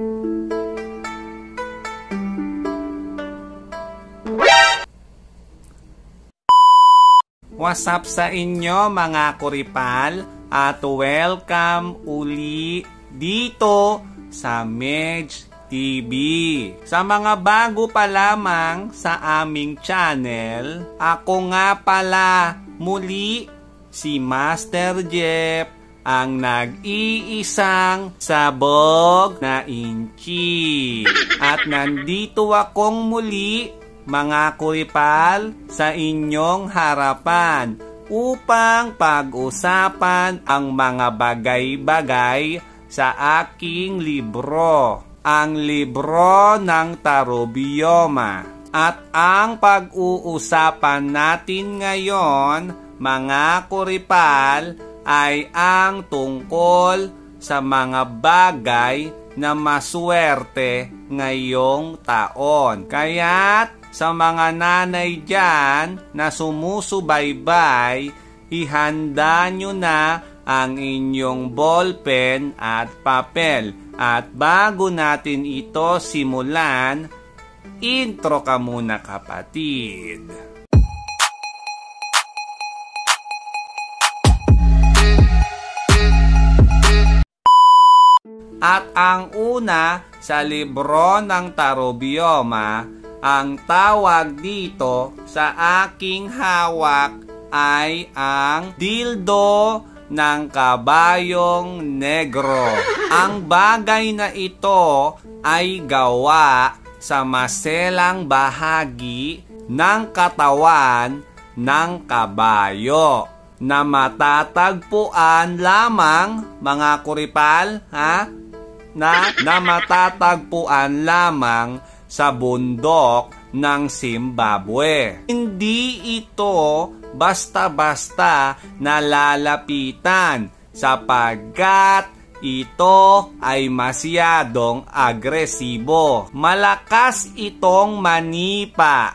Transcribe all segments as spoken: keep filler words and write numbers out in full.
What's up sa inyo mga kuripal at welcome uli dito sa Medj T V. Sa mga bago pa lamang sa aming channel, ako nga pala muli si Master Jeff, ang nag-iisang sabog na inchi. At nandito akong muli mga kuripal sa inyong harapan upang pag-usapan ang mga bagay-bagay sa aking libro, ang libro ng Tarobioma. At ang pag-uusapan natin ngayon mga kuripal ay ang tungkol sa mga bagay na maswerte ngayong taon. Kaya't sa mga nanay dyan na sumusubaybay, ihanda nyo na ang inyong ballpen at papel. At bago natin ito simulan, intro ka muna kapatid. At ang una sa libro ng Tarobioma, ang tawag dito sa aking hawak ay ang dildo ng kabayong negro. Ang bagay na ito ay gawa sa maselang bahagi ng katawan ng kabayo na matatagpuan lamang mga kuripal, ha? Na, na matatagpuan lamang sa bundok ng Zimbabwe. Hindi ito basta-basta nalalapitan sapagkat ito ay masyadong agresibo. Malakas itong manipa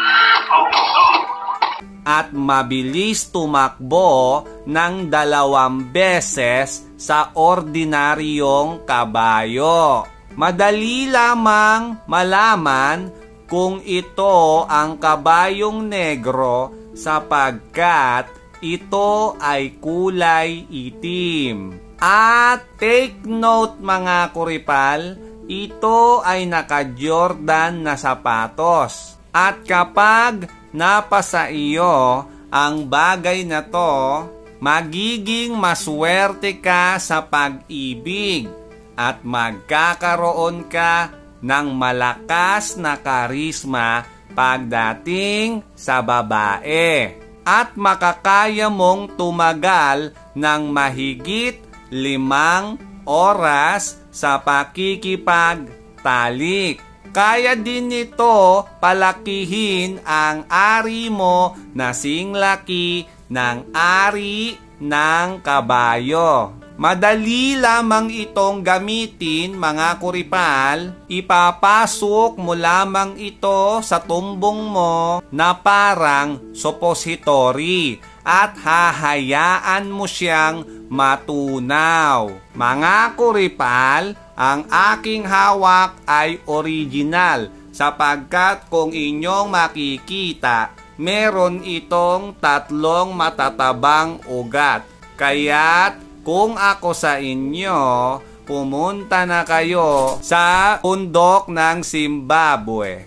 at mabilis tumakbo ng dalawang beses sa ordinaryong kabayo. Madali lamang malaman kung ito ang kabayong negro sapagkat ito ay kulay itim. At take note mga kuripal, ito ay naka-Jordan na sapatos. At kapag napasa iyo ang bagay na to, magiging maswerte ka sa pag-ibig at magkakaroon ka ng malakas na karisma pagdating sa babae. At makakaya mong tumagal ng mahigit limang oras sa pakikipagtalik. Kaya din nito palakihin ang ari mo na singlaki ng ari ng kabayo. Madali lamang itong gamitin mga kuripal. Ipapasok mo lamang ito sa tumbong mo na parang suppository at hahayaan mo siyang matunaw. Mga kuripal, ang aking hawak ay original sapagkat kung inyong makikita, meron itong tatlong matatabang ugat. Kaya't kung ako sa inyo, pumunta na kayo sa bundok ng Zimbabwe.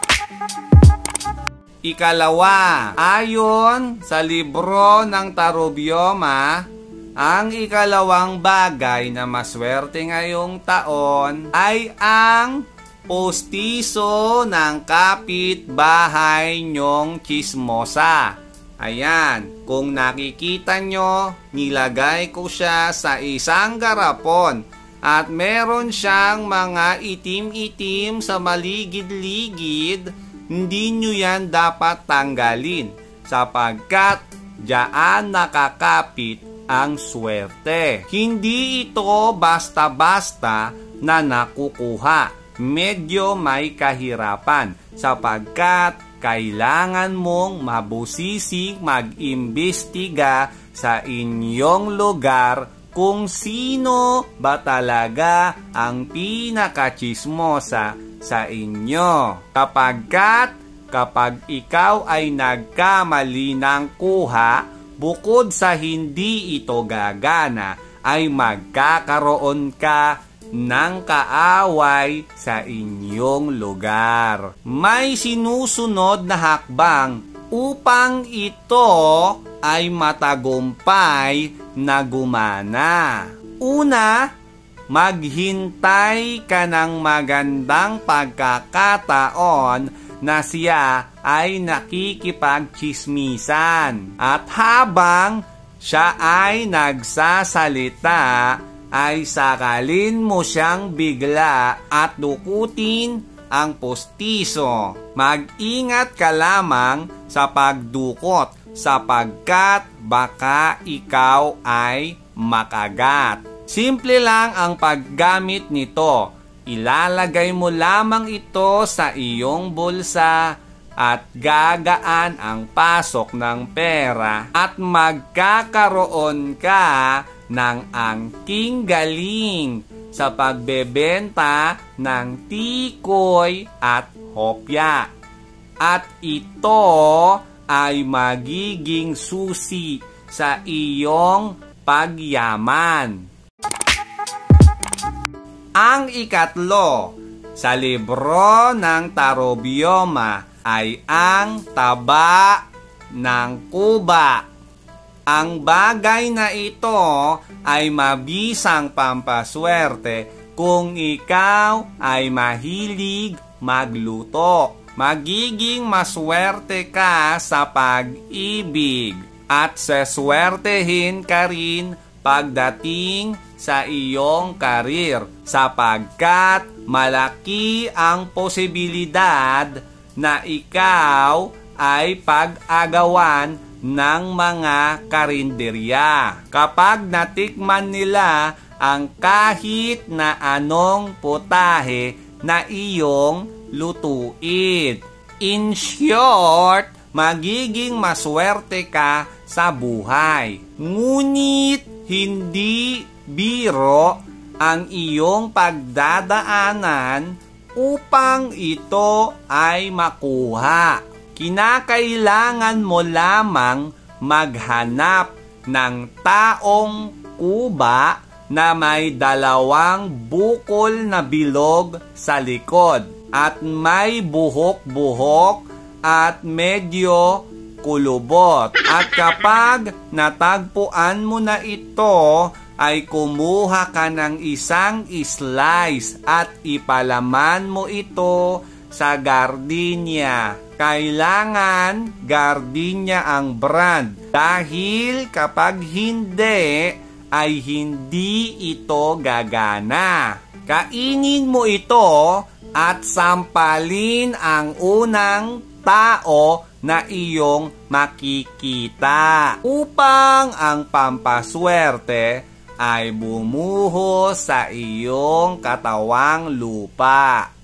Ikalawa, ayon sa libro ng Tarobioma, ang ikalawang bagay na maswerte ngayong taon ay ang postiso ng kapitbahay nyong chismosa. Ayan, kung nakikita nyo, nilagay ko siya sa isang garapon at meron siyang mga itim-itim sa maligid-ligid. Hindi nyo yan dapat tanggalin sapagkat diyan nakakapit ang swerte. Hindi ito basta-basta na nakukuha. Medyo may kahirapan sapagkat kailangan mong mabusising mag-imbestiga sa inyong lugar kung sino ba talaga ang pinakachismosa sa inyo. Kapagkat kapag ikaw ay nagkamali ng kuha, bukod sa hindi ito gagana, ay magkakaroon ka ng kaaway sa inyong lugar. May sinusunod na hakbang upang ito ay matagumpay na gumana. Una, maghintay ka ng magandang pagkakataon na siya ay nakikipagchismisan. At habang siya ay nagsasalita, ay sakalin mo siyang bigla at dukutin ang postiso. Mag-ingat ka lamang sa pagdukot sapagkat baka ikaw ay makagat. Simple lang ang paggamit nito. Ilalagay mo lamang ito sa iyong bulsa at gagaan ang pasok ng pera at magkakaroon ka ng angking galing sa pagbebenta ng tikoy at hopya. At ito ay magiging susi sa iyong pagyaman. Ang ikatlo sa libro ng Tarobioma ay ang taba ng kuba. Ang bagay na ito ay mabisang pampaswerte kung ikaw ay mahilig magluto. Magiging maswerte ka sa pag-ibig at seswertehin ka rin pagdating sa iyong karir sapagkat malaki ang posibilidad na ikaw ay pag-agawan ng mga karinderya. Kapag natikman nila ang kahit na anong putahe na iyong lutuin. In short, magiging maswerte ka sa buhay. Ngunit hindi biro ang iyong pagdadaanan upang ito ay makuha. Kinakailangan mo lamang maghanap ng taong kuba na may dalawang bukol na bilog sa likod at may buhok-buhok at medyo kulubot. At kapag natagpuan mo na ito, ay kumuha ka ng isang slice at ipalaman mo ito sa gardenia. Kailangan gardenia ang brand dahil kapag hindi ay hindi ito gagana. Kainin mo ito at sampalin ang unang tao na iyong makikita upang ang pampaswerte ay bumuhos sa iyong katawang lupa.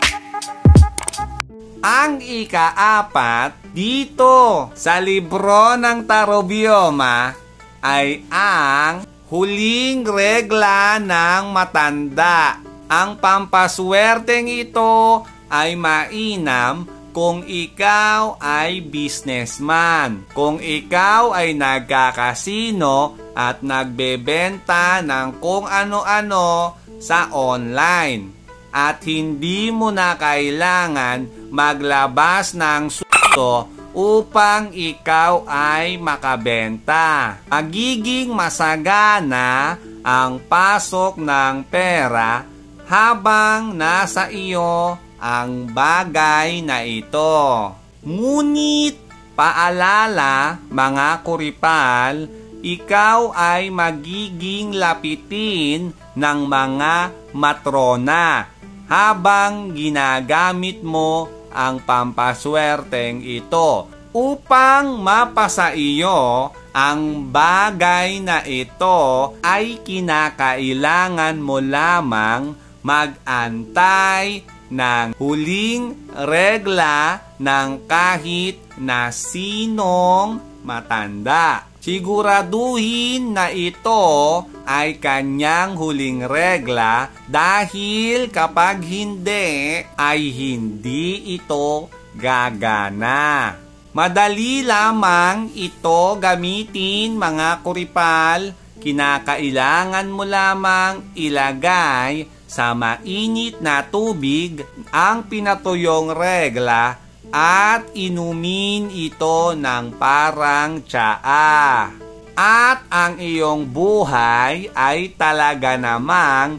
Ang ikaapat dito sa libro ng Tarobioma ay ang huling regla ng matanda. Ang pampaswerteng ito ay mainam kung ikaw ay businessman, kung ikaw ay nagkakasino at nagbebenta ng kung ano-ano sa online at hindi mo na kailangan maglabas ng suso upang ikaw ay makabenta. Magiging masagana ang pasok ng pera habang nasa iyo ang bagay na ito. Ngunit paalala mga kuripal, ikaw ay magiging lapitin ng mga matrona habang ginagamit mo ang pampaswerteng ito upang mapasa iyo ang bagay na ito ay kinakailangan mo lamang mag-antay ng huling regla ng kahit na sinong matanda. Siguraduhin na ito ay kanyang huling regla dahil kapag hindi ay hindi ito gagana. Madali lamang ito gamitin mga kuripal. Kinakailangan mo lamang ilagay sa mainit na tubig ang pinatuyong regla at inumin ito ng parang tsaa. At ang iyong buhay ay talaga namang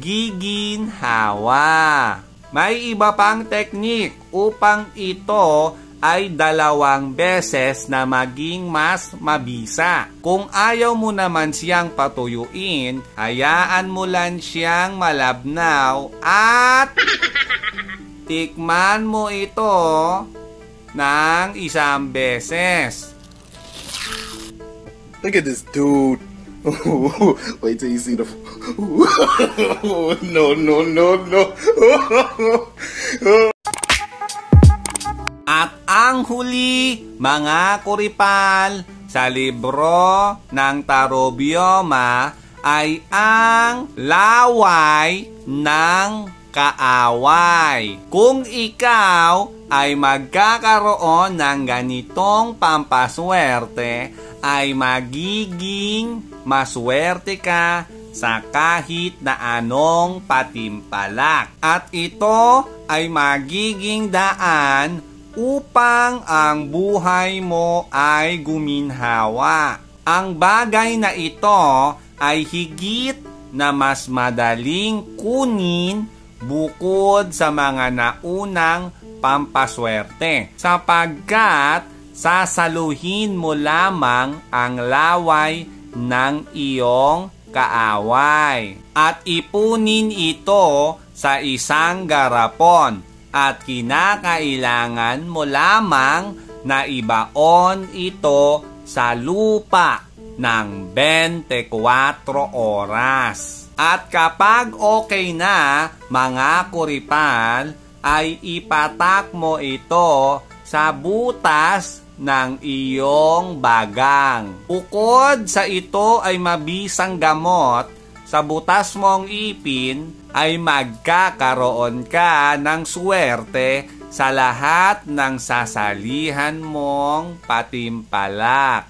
giginhawa. May iba pang teknik upang ito ay dalawang beses na maging mas mabisa. Kung ayaw mo naman siyang patuyuin, hayaan mo lang siyang malabnaw at tikman mo ito ng isang beses. Look at this dude. Wait till you see the... No, no, no, no. At ang huli, mga kuripal, sa libro ng Tarobioma ay ang laway ng kaaway. Kung ikaw ay magkakaroon ng ganitong pampaswerte, ay magiging maswerte ka sa kahit na anong patimpalak. At ito ay magiging daan upang ang buhay mo ay guminhawa. Ang bagay na ito ay higit na mas madaling kunin bukod sa mga naunang pampaswerte, sapagkat sasaluhin mo lamang ang laway ng iyong kaaway at ipunin ito sa isang garapon. At kinakailangan mo lamang na ibaon ito sa lupa ng twenty-four oras. At kapag okay na, mga kuripal, ay ipatak mo ito sa butas ng iyong bagang. Bukod sa ito ay mabisang gamot, sa butas mong ipin ay magkakaroon ka ng swerte sa lahat ng sasalihan mong patimpalak.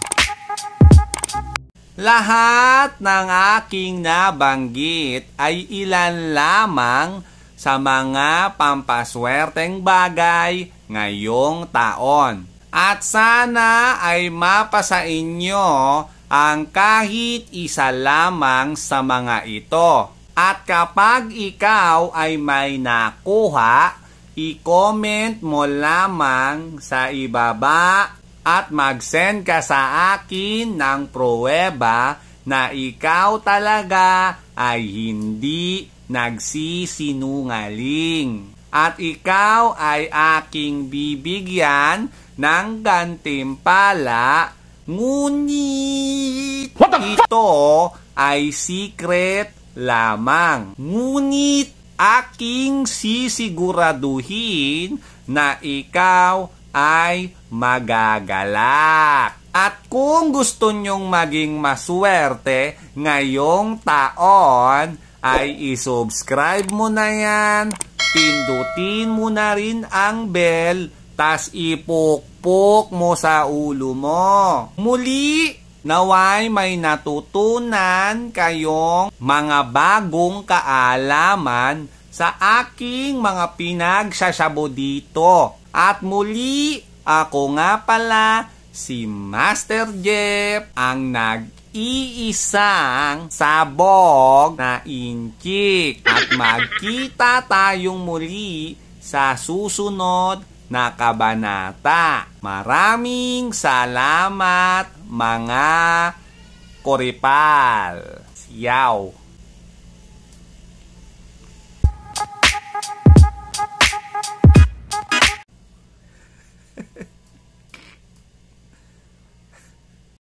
Lahat ng aking nabanggit ay ilan lamang sa mga pampaswerteng bagay ngayong taon. At sana ay mapasa inyo ang kahit isa lamang sa mga ito. At kapag ikaw ay may nakuha, i-comment mo lamang sa ibaba at mag-send ka sa akin ng pruweba na ikaw talaga ay hindi nagsisinungaling. At ikaw ay aking bibigyan ng gantimpala, ngunit ito ay secret lamang. Ngunit aking sisiguraduhin na ikaw ay magagalak. At kung gusto nyong maging maswerte ngayong taon, ay isubscribe mo na yan, pindutin mo na rin ang bell, tas ipukpok mo sa ulo mo. Muli, naway may natutunan kayong mga bagong kaalaman sa aking mga pinagsasabi dito. At muli, ako nga pala si Master Jeff, ang nag-iisang sabog na inchik. At magkita tayong muli sa susunod na kabanata. Maraming salamat mga koripal. Yaw!